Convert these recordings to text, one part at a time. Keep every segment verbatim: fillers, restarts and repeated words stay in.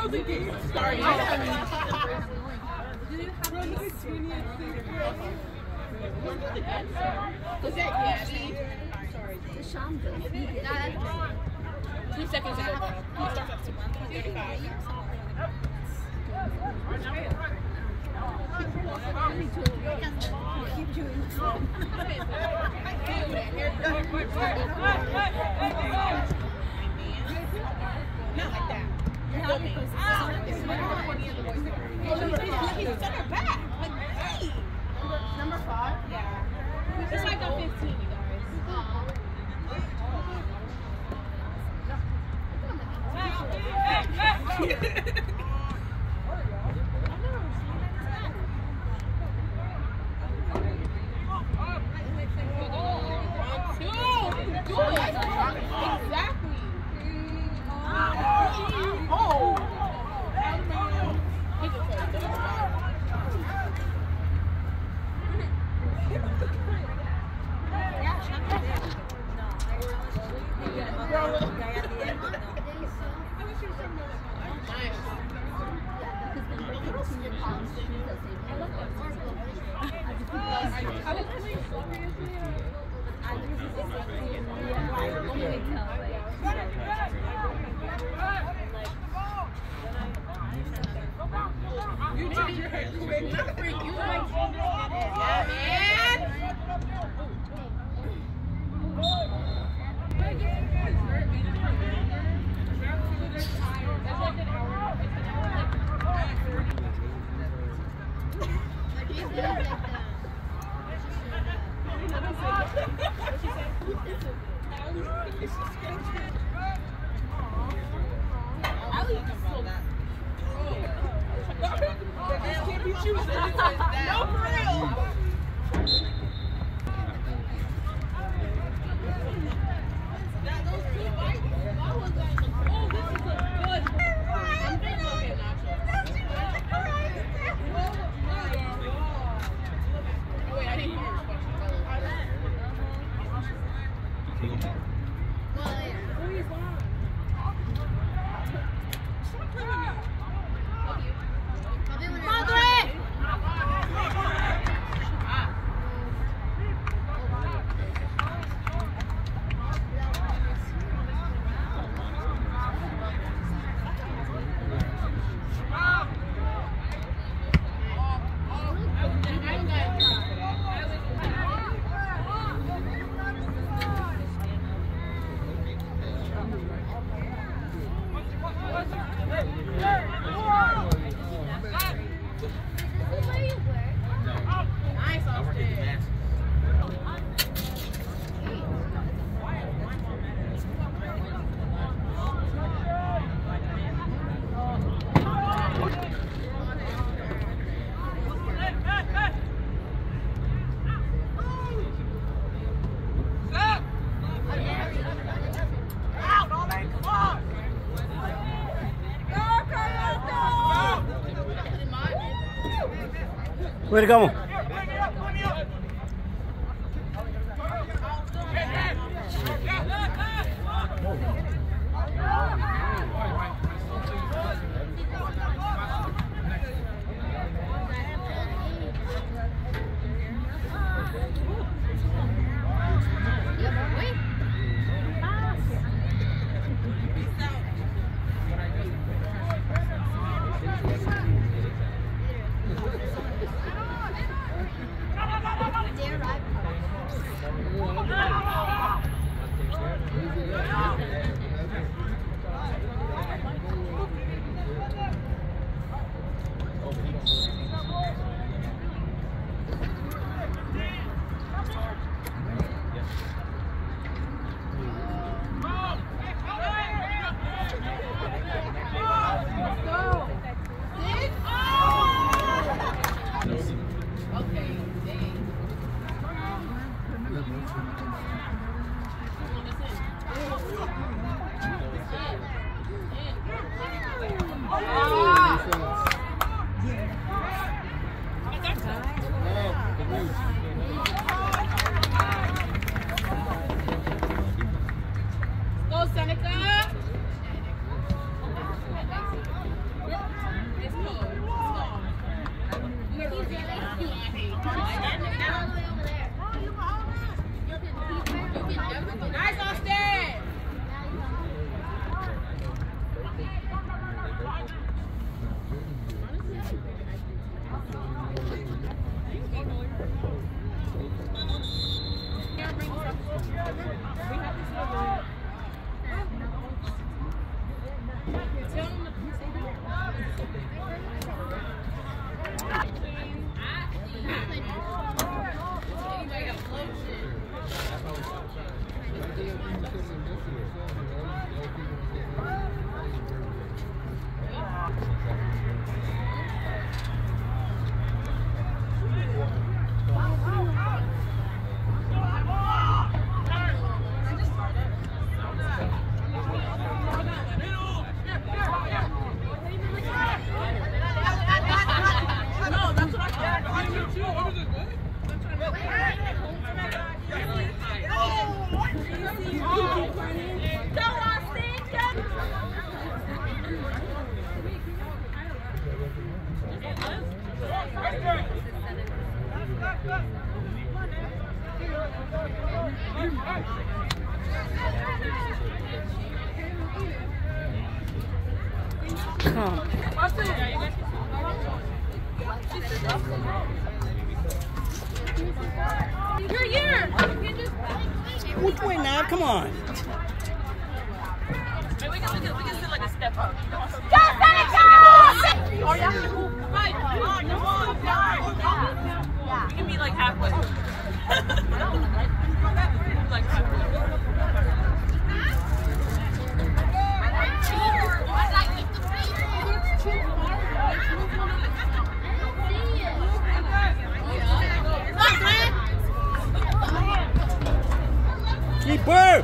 was a game. Sorry. Was that Gabby? Sorry. Two seconds ago. He starts up to one thirty-five. Keep doing this. Not like that. Help me. He's took her back. Like, hey. Number five? Yeah. It's like a fifteen, you guys. You change your hair quick. Not for you. Yeah, man. No, for real. Way to go. come. You're here. Which way now? Come on. We can, we can, we can sit like a step up. Go, Seneca! Or you have to move right. We can be like halfway. Like halfway. Keeper!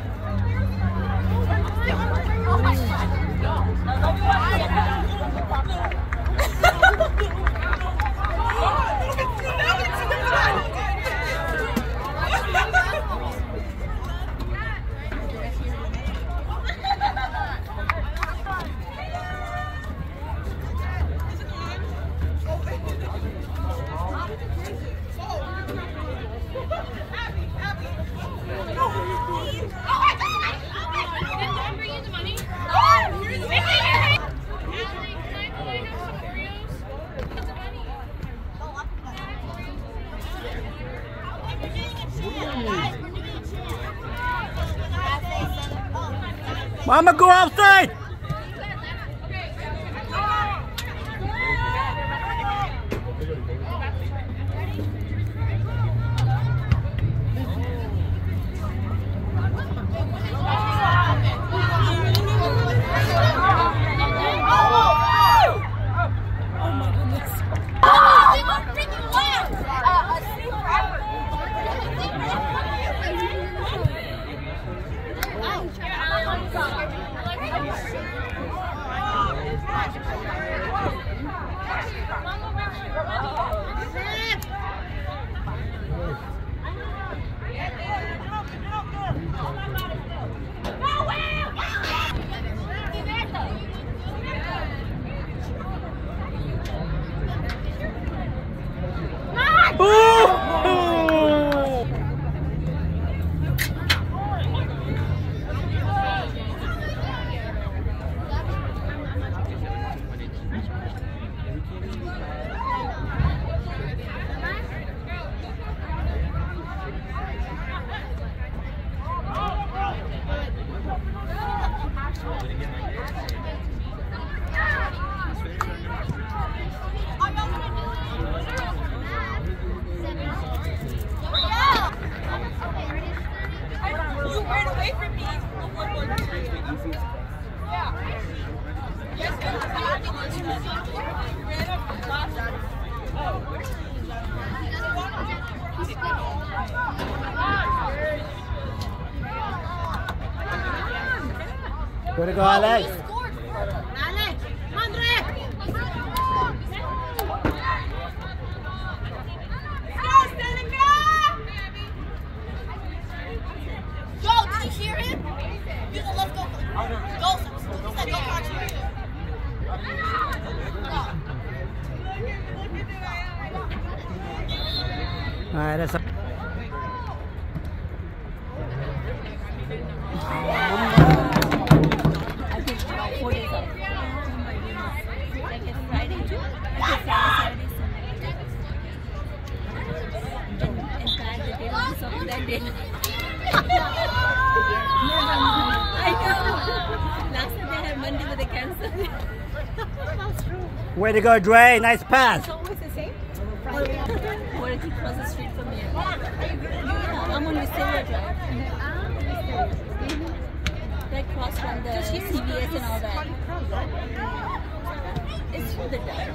Mama, go outside! Way to go, Alex. Alex, Andre! Go, Seneca! Joe, did you hear him? Use the left go. Go, he said go catch you. All right, that's. Way to go, Dre. Nice pass. It's always the same. Or if he cross the street from here. I'm on Wisteria Drive. That cross from the C V S and all that. It's for the doctor.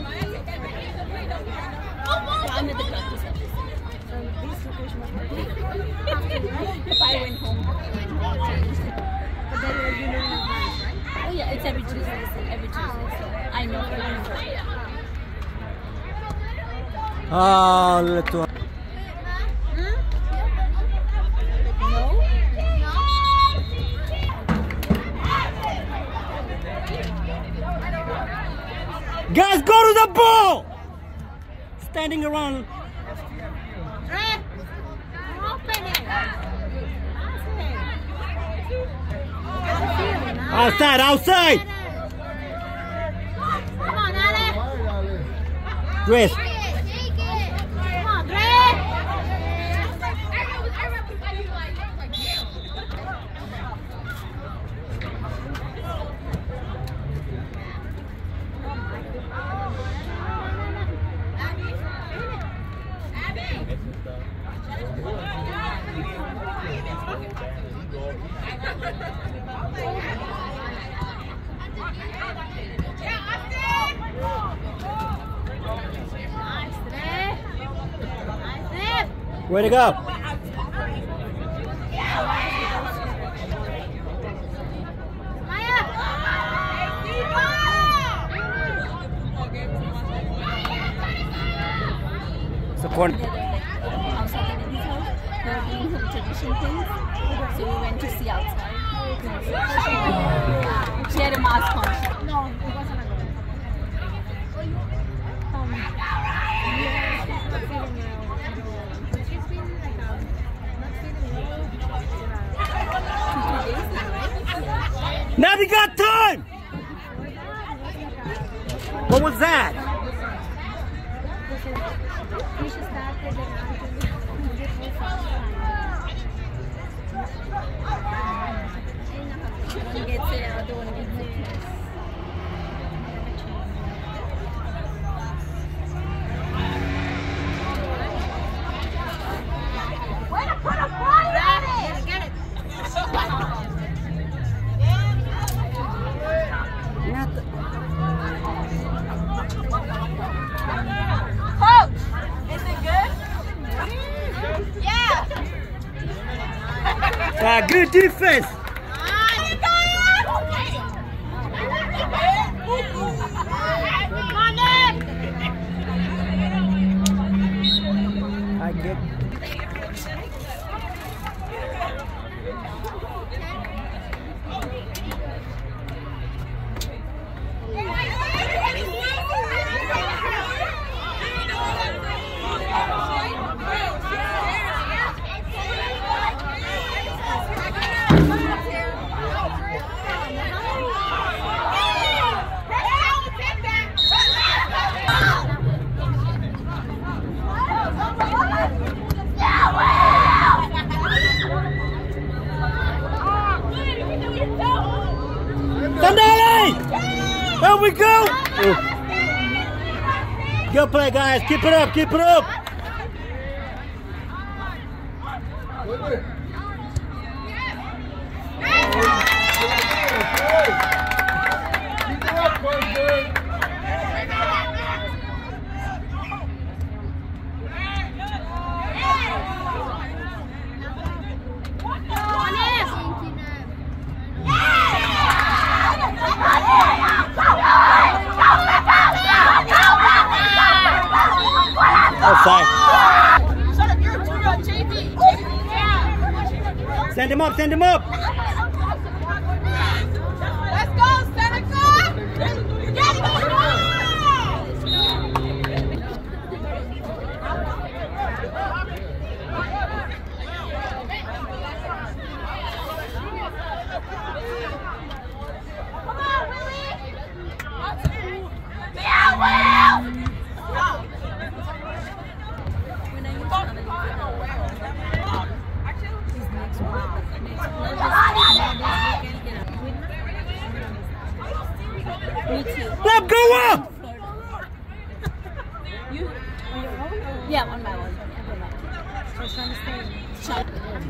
I'm at the doctor's office. If I went home. But then you're doing it, right? Oh yeah, it's every Tuesday. Every Tuesday. So I know for you. Oh, little. Guys, go to the ball! Standing around. Outside, outside! Grace. Take it. Come on, Greg. Way to go. So corner. Outside the lady's house, there were doing some tradition things. So we went to see outside. She had a mask on. No, it wasn't a girl. Um, she's been like, um, not feeling well. Now we got time. What was that? We should start with the One gets it, other one gets it. Way to put a fire on it! Get it. Not the... Coach, is it good? Yeah. Ah, good defense. I get. Sandali! There we go! Oh. Good play, guys. Keep it up, keep it up. Outside. Send him up, send him up. Let's go, Seneca! Get it, come on, Willie! Yeah, Will! When I was traveling, these next one, next one, me too. Let go up! You? Yeah, one by one. First one is shot.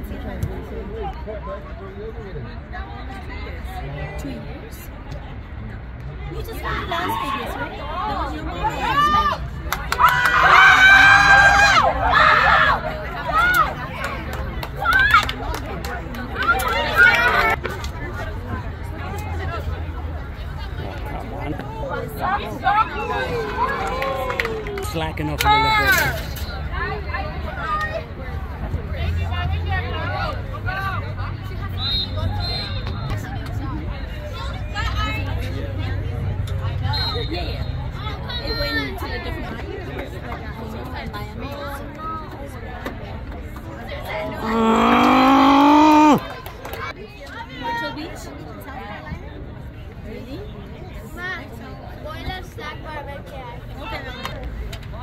Two years? You just went last Vegas, right? That was your mom. Slacking off a little bit. Yeah, yeah. It went to a different Miami. Myrtle Beach? Really? Boiler snack bar right there. Okay.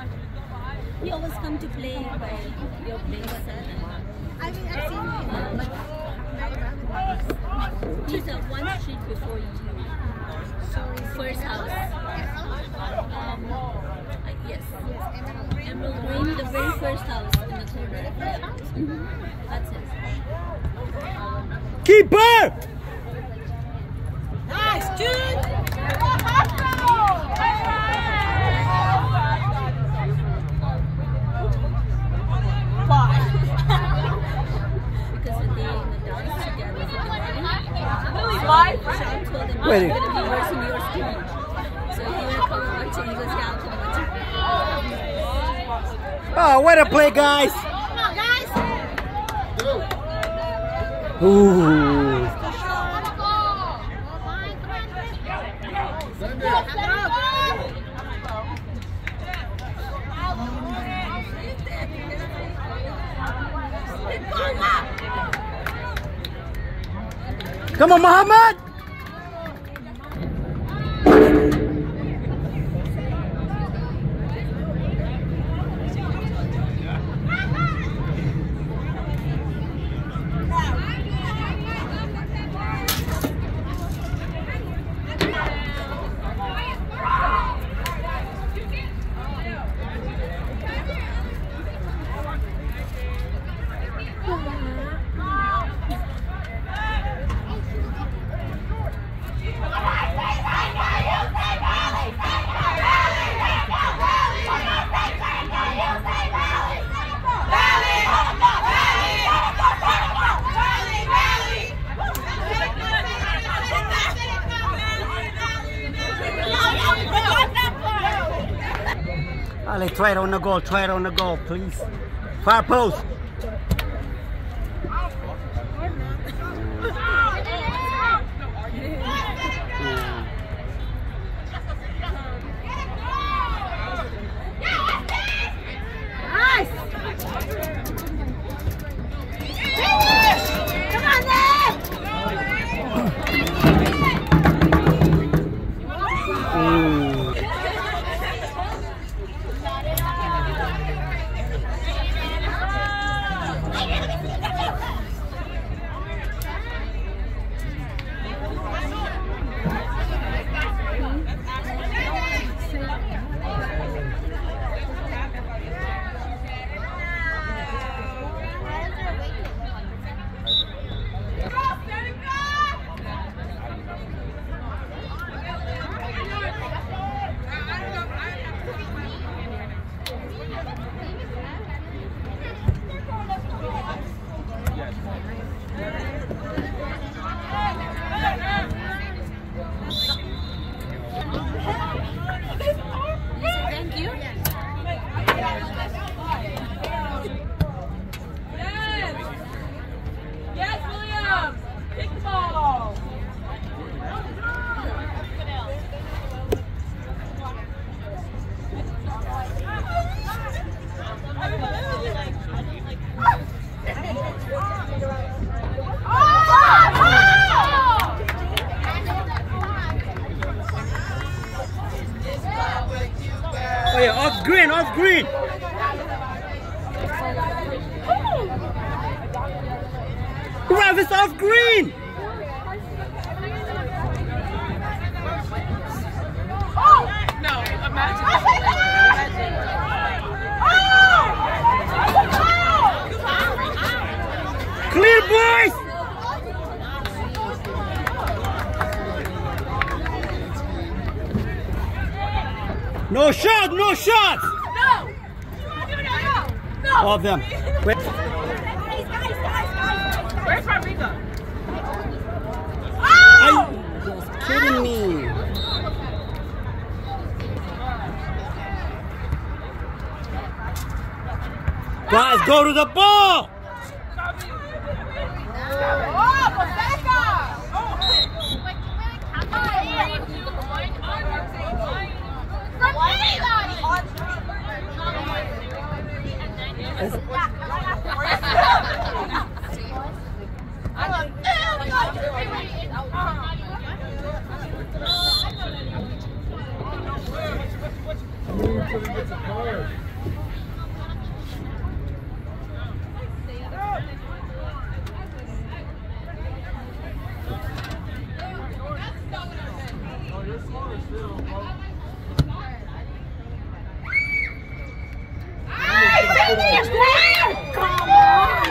He always come to play by your place. I mean, I've seen him, but very rarely. He's at one street before you. First house. Um, uh, yes. Emerald Green, the very first house in the corner. Mm-hmm. That's it. Keeper! Nice, Jude! Because the day in the dance together with the Really, five? So I told him, I'm Wait. going to be worse in your school. So he went to come and watch it. He goes, yeah, I'll come watch it. Oh, way to play, guys! Come on, guys! Ooh. Come on, Muhammad! Ali, try it on the goal, try it on the goal, please. Far post. Thank you. Yes, Williams! Kick the ball! Oh yeah, off green, off green. Ralph, it's off green. No, imagine. Clear, boys. No shot, no shots. No! No! All of them. Wait. Where's Rodrigo? Are you just kidding me? Guys, go to the ball. Come on!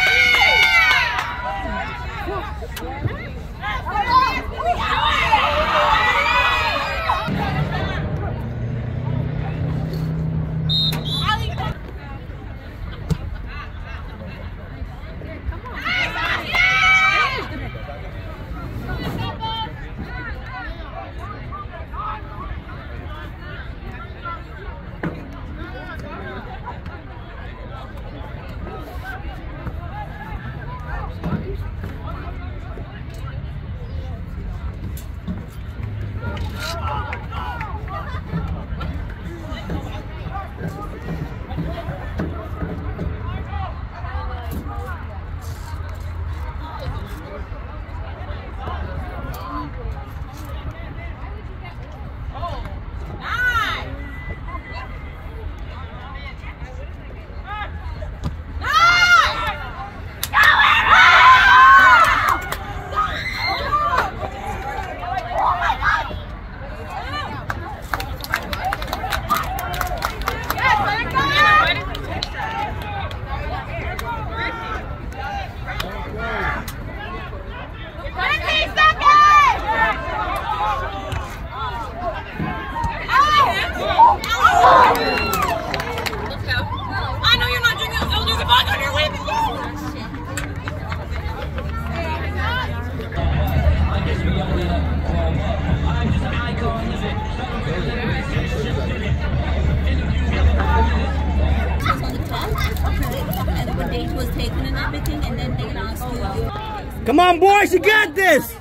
Come on, boys, you got this!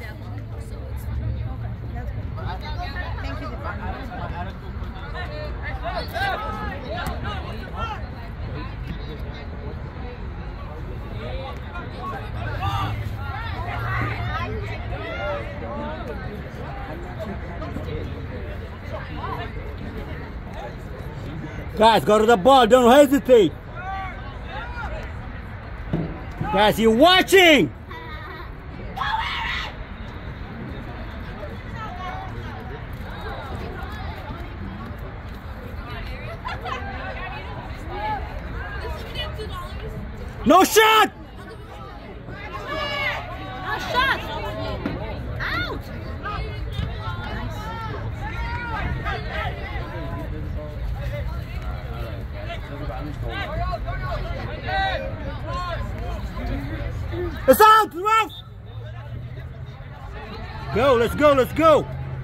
Guys, go to the ball, don't hesitate. Guys, you're watching! No shot! No shot! Out! It's out, Ralph! Go, let's go, let's go!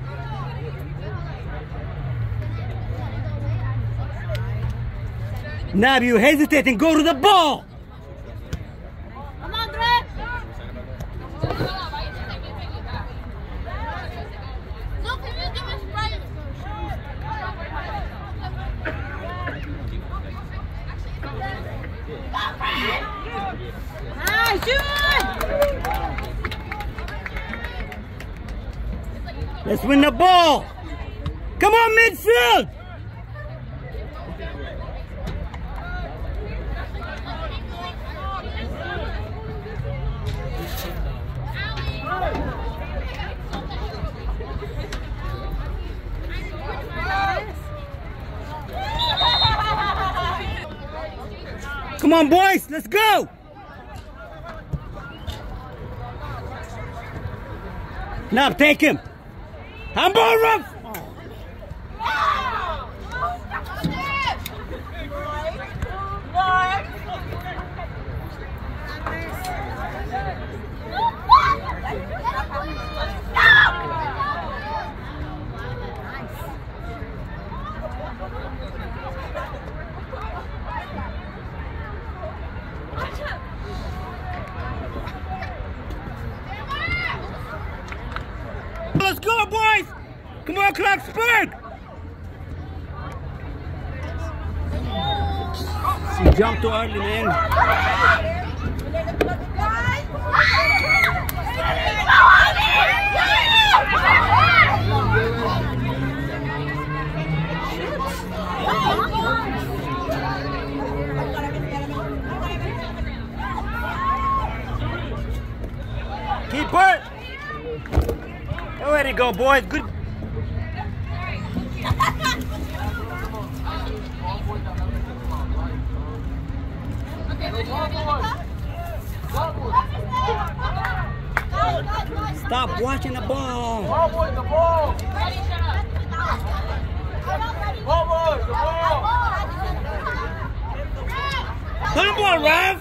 Now you hesitate and go to the ball! Come on, Greg! Look, can you give us Sprite? Nice, shoot! Let's win the ball! Come on, midfield! Come on, boys, let's go! Now take him! Handball, Ruff! Let's go, boys! Come on, Clarksburg! She jumped too early, man. Keep it! There you go, boys. Good. Stop watching the ball. Ball boy, the ball. Ball boy, the ball. Come on, ref.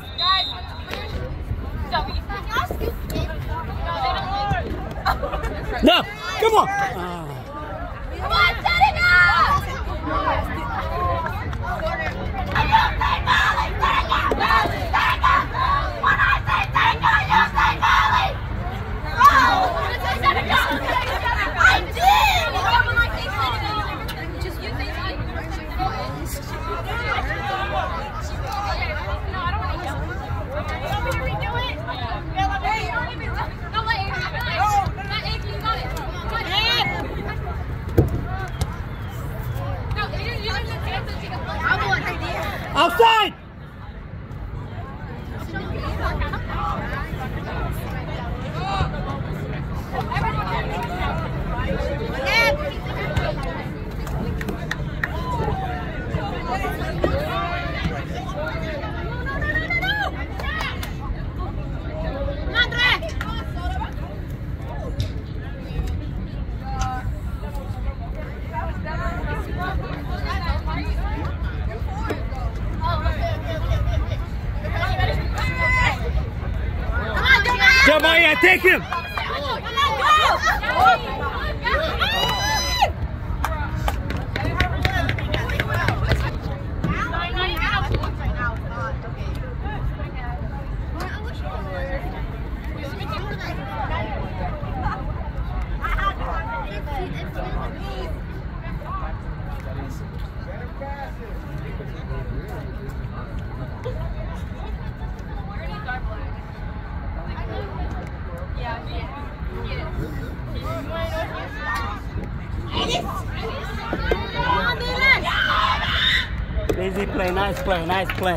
No, come on. Ah. Come on, set it up! I don't say Molly, take it! Take it! When I say take it, you say Molly! Oh! I did! Just you think I No, I don't want to yell. You want me to redo it? Yeah, let me. Don't even. Don't let Avery do it. No, not Avery. You got it. Got it. No, you're using the chance that you can play. I'm going right there. Outside. Jeremiah, take him. Easy play, nice play, nice play.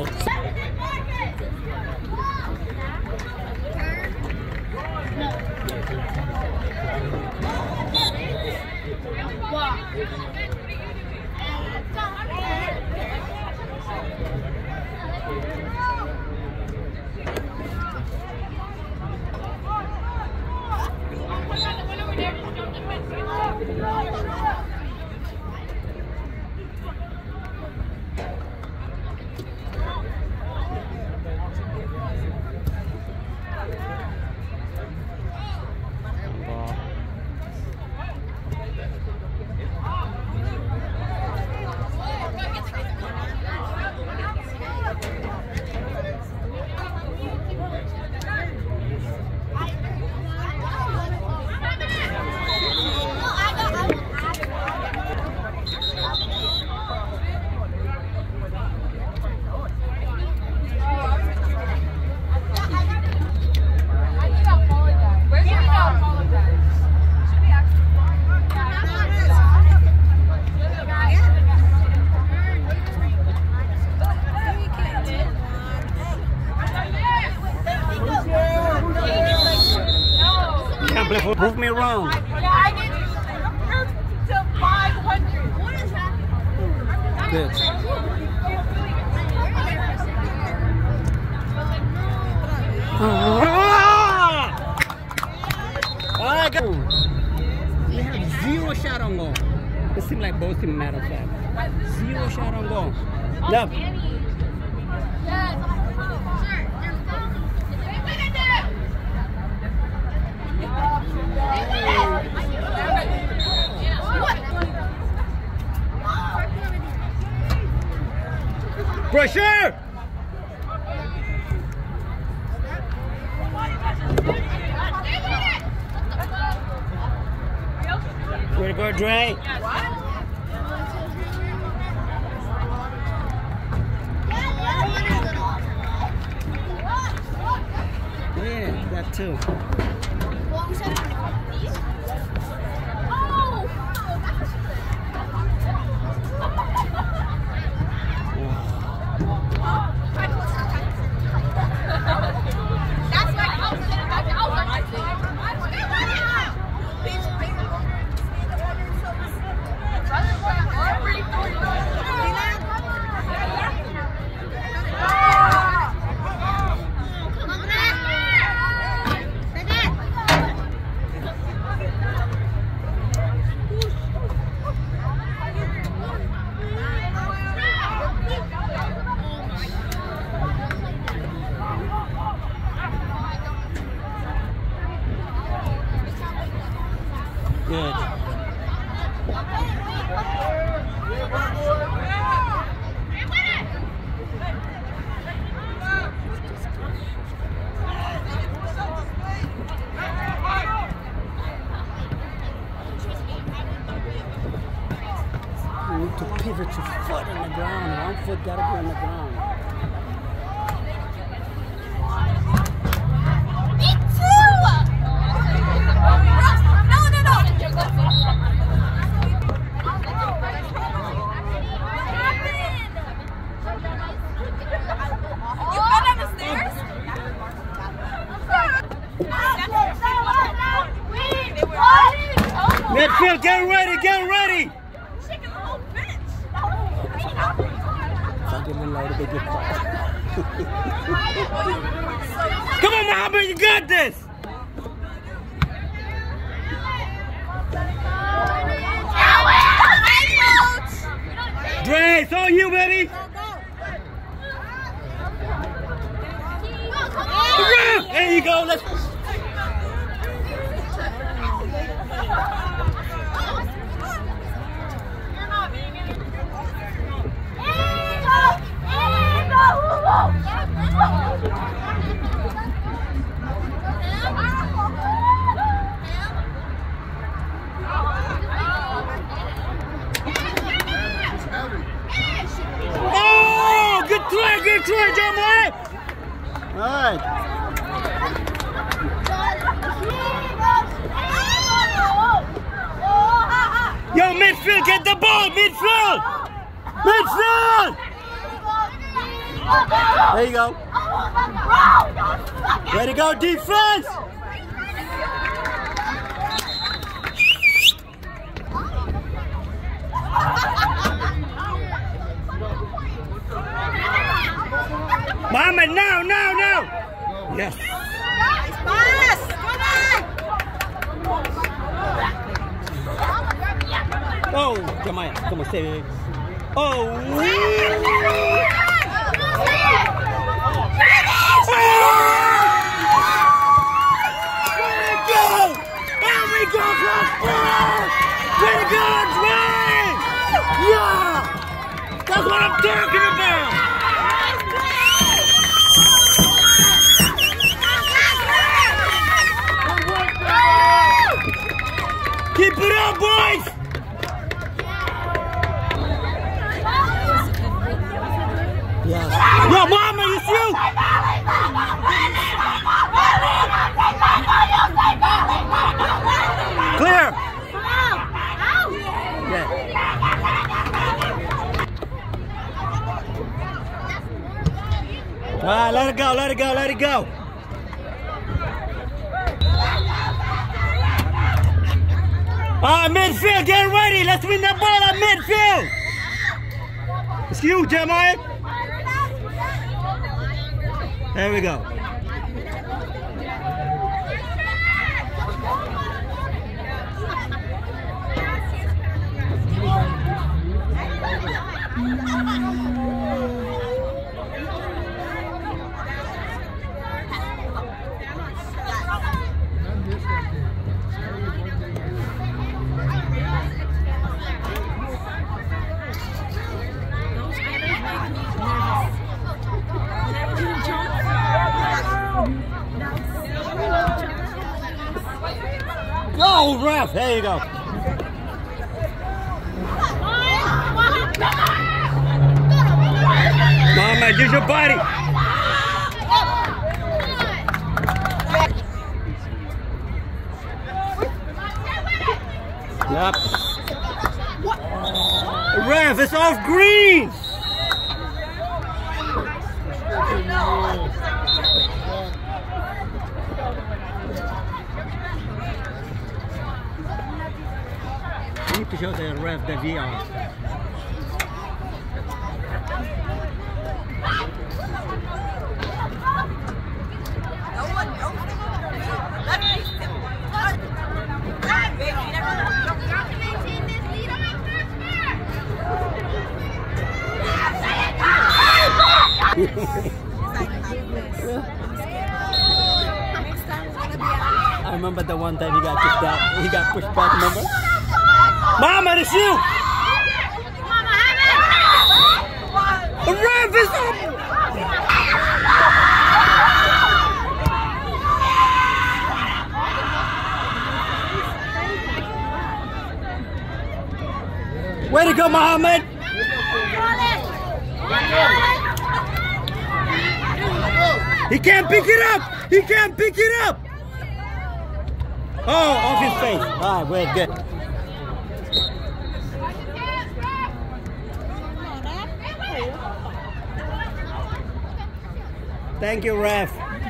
Prove me wrong. Yeah, I did to five hundred. What is happening? Good. I got. We have zero shot on goal. It seems like both teams, matter of fact. Zero shot on goal. Look. Pressure! Way to go, Dre. Yeah, that too. That's like Good. You need to pivot your foot in the ground. One foot gotta be on the ground. Me too! No, no, no! You fell down the stairs? Midfield, get ready, get ready! Shaking the whole bench! Come on, Muhammad, you got this! Dre, it's on you, baby! There you go, let's... Oh, good try, good try, Jamal! All right. Yo, midfield, get the ball, midfield! Midfield! There you go. Way to go, defense! Muhammad, now, now, now! Yes. Pass! Oh, Jamaya, come on, save it. Oh! Way to go, Dre! Yeah! That's what I'm talking about! Keep it up, boys! Yeah. Yo, Mama, it's you! Clear! Yeah. All right, let it go, let it go, let it go. All right, midfield, get ready. Let's win the ball at midfield. It's you, Jeremiah. There we go. Go, ref! There you go. Mama, use your body. Yep. Ref, it's off green. You need to show the ref the V R. I'm remember the one time he got kicked out? He got pushed back, remember? Muhammad, it's you! The ref is up! Way to go, Muhammad! He can't pick it up! He can't pick it up! Oh, off his face. All right, we're good. Thank you, ref.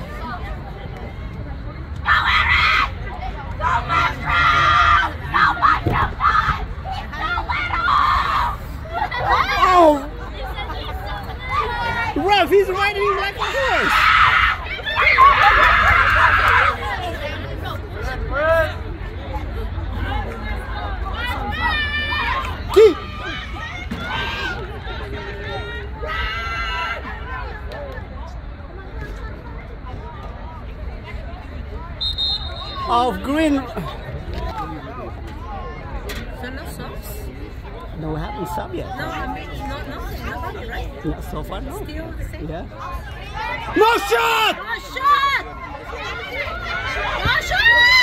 Oh! Ref, he's riding him like a horse. Of green. So no subs? No, we haven't sub yet. No, I mean, no, no, nobody, right? Not so far, no. Still the same? Yeah. No shot! No shot! No shot!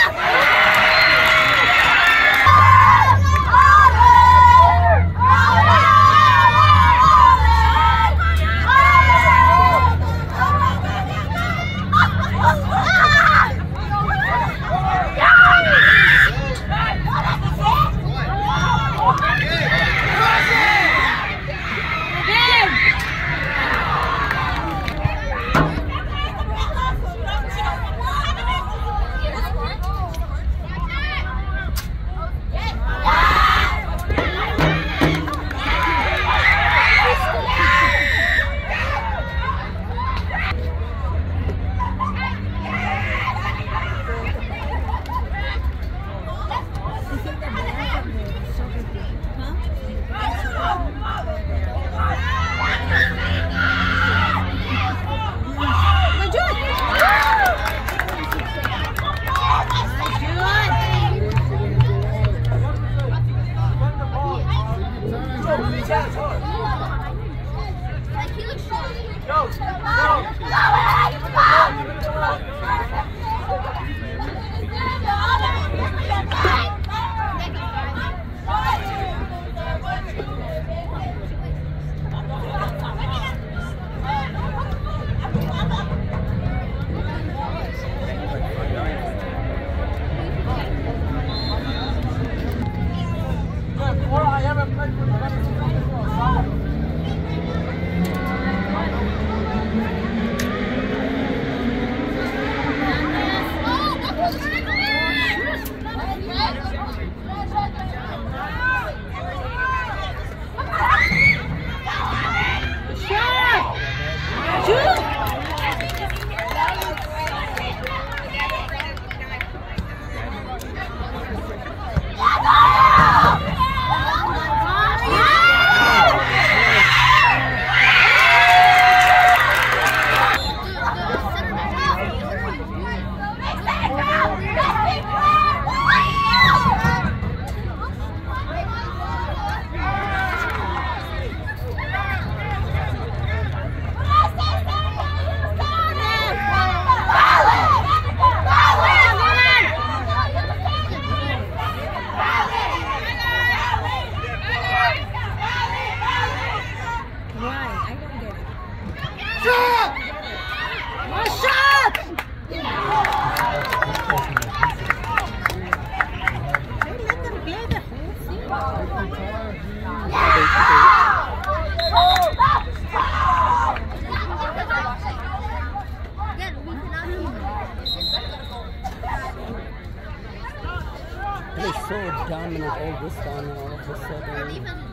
They're so dominant all this time and all of a sudden.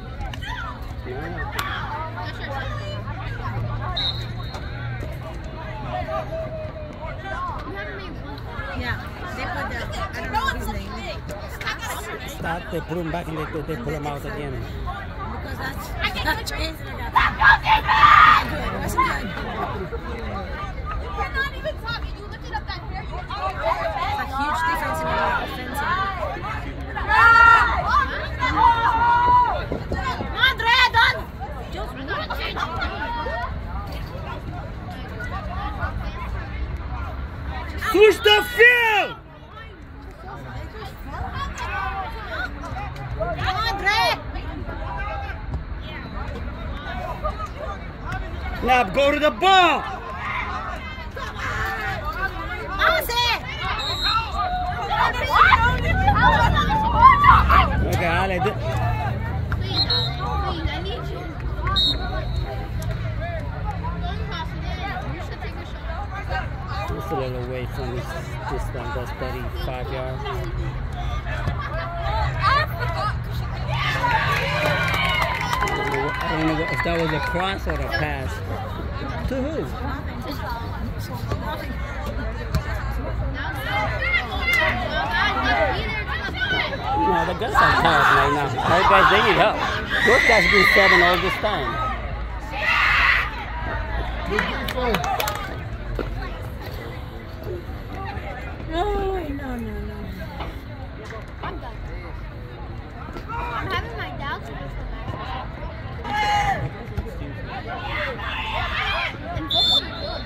Yeah. Yeah, they put the, I don't know his name. Start, they put him back and they, they pull him out again. Because that's, that's changed it up. It wasn't good. You cannot even talk. You look at a huge difference in our offensive. Andre, done! Just Push the field! Now go to the ball! Okay, Ale. Please, I need you. You should take a shot. Just a little away from this distance. That's thirty-five yards. I don't know if that was a cross or a pass. To who? No, the guys are tired right now. Those guys, they need help. Those guys been seven all this time. No, no, no, no. I'm done. I'm having my doubts with this one. And football is good.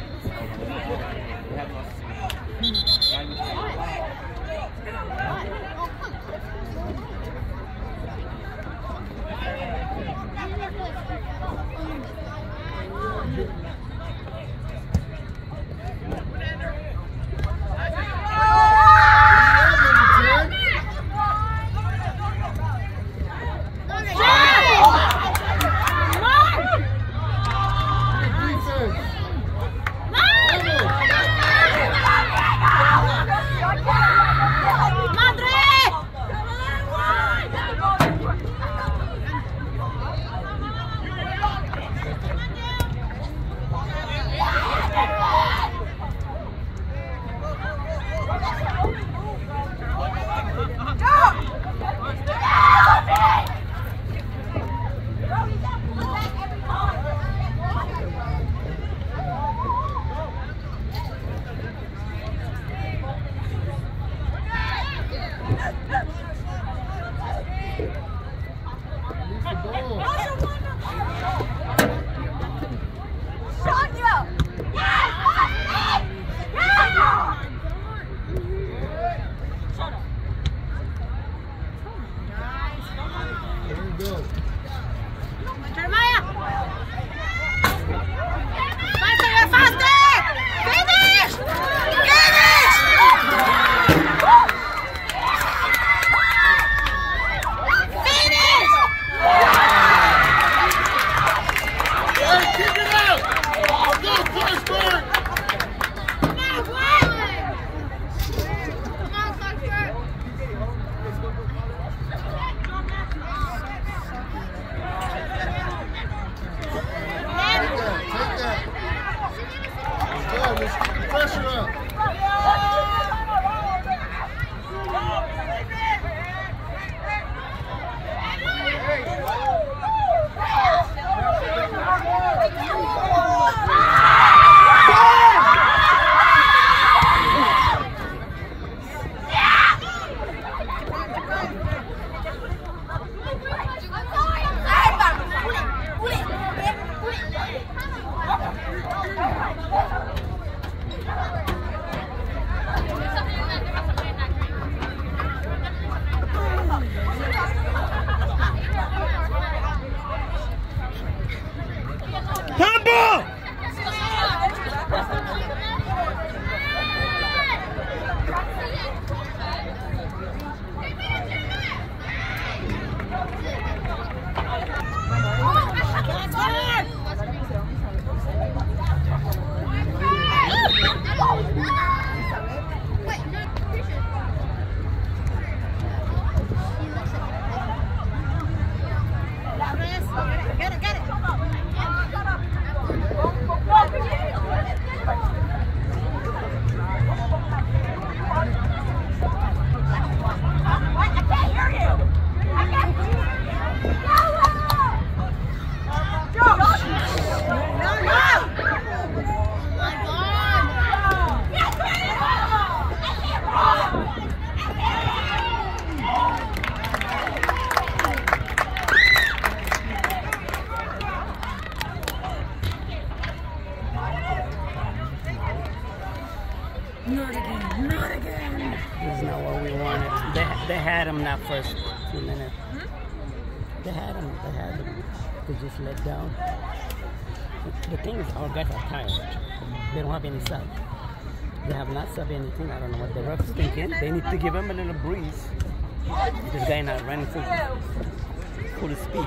that first few minutes. They had them. They had them. They just let down. The thing is, our guys are tired. They don't have any sub. They have not sub anything. I don't know what the refs thinking. They need to give him a little breeze. This guy not running full, full speed.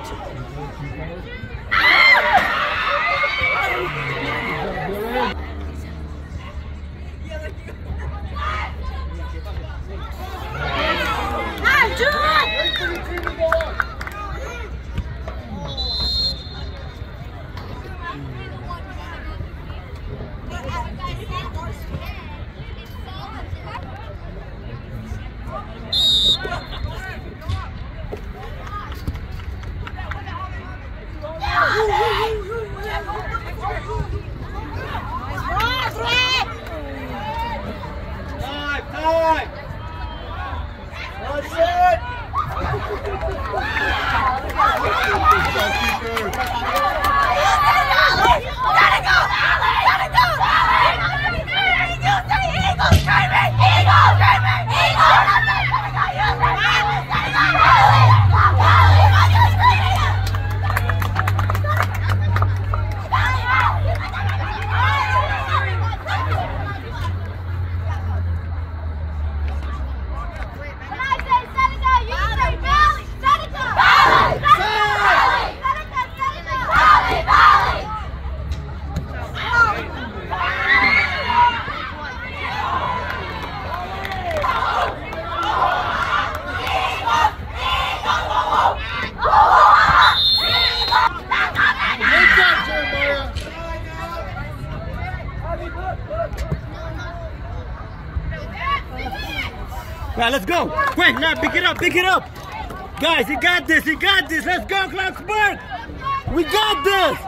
Right, let's go. Quick, now pick it up, pick it up. Guys, you got this, you got this. Let's go, Clarksburg. We got this.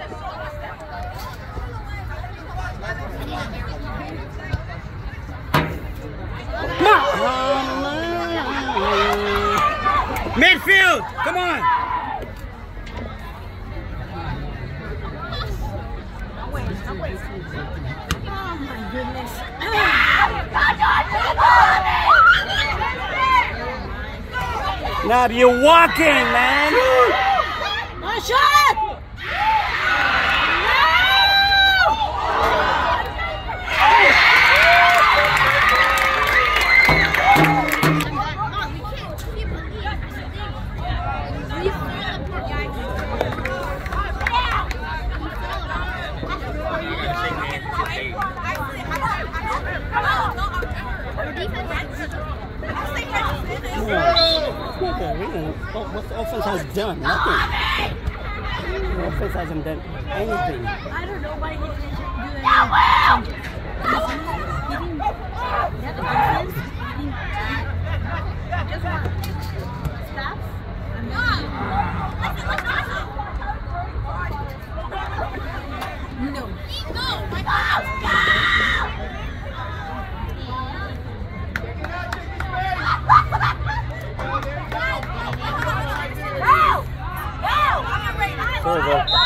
Midfield, come on. Oh my goodness. Now you're walking, man. Oh, shot! What the offense has done? Nothing. The offense hasn't done anything. I don't know why he didn't do anything. He didn't. He had the offense. He didn't. Just one. Stops. And then. No. No. My God. There we go.